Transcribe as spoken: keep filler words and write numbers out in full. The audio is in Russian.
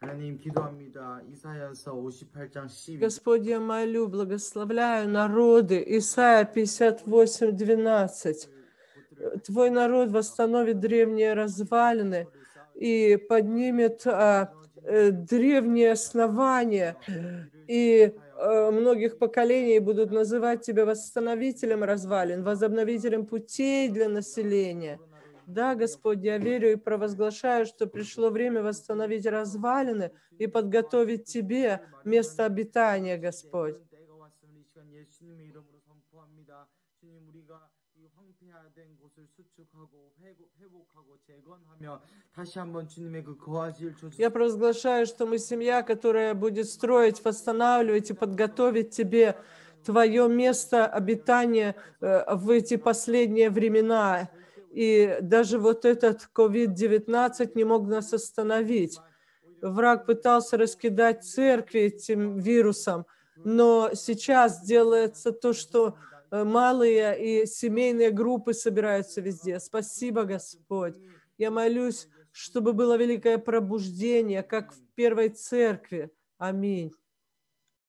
하나님 기도합니다. 이사야서 오십팔 장 십이 절. Господь, я молю, благословляю народы. Исайя пятьдесят восемь двенадцать. Твой народ восстановит древние развалины и поднимет а, э, древние основания, и э, многих поколений будут называть тебя восстановителем развалин, возобновителем путей для населения. Да, Господь, я верю и провозглашаю, что пришло время восстановить развалины и подготовить тебе место обитания, Господь. 때가 왔음을 이 시간 예수님의 이름으로 선포합니다. 주님, 우리가 이 황폐화된 곳을 수축하고 회복, 회복하고 재건하며 다시 한번 주님의 그 거하실 주. Я провозглашаю, что мы семья, которая будет строить, восстанавливать и подготовить тебе твое место обитания э, в эти последние времена. И даже вот этот ковид девятнадцать не мог нас остановить. Враг пытался раскидать церкви этим вирусом, но сейчас делается то, что э, малые и семейные группы собираются везде. Спасибо, Господь. Я молюсь, чтобы было великое пробуждение, как в первой церкви. Аминь.